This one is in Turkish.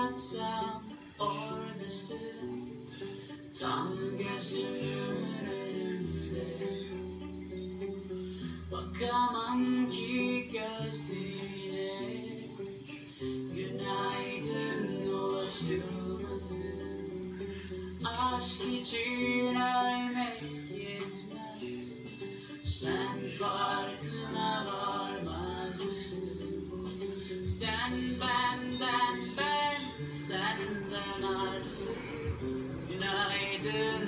kapatsam oradasın, tam gözümün önünde. Bakamam ki gözlerine, günaydın ulaşılmasın. Aşk için ölmek yetmez, sen farkına varmaz mısın? Sen benden, ben senden arsızım. Günaydın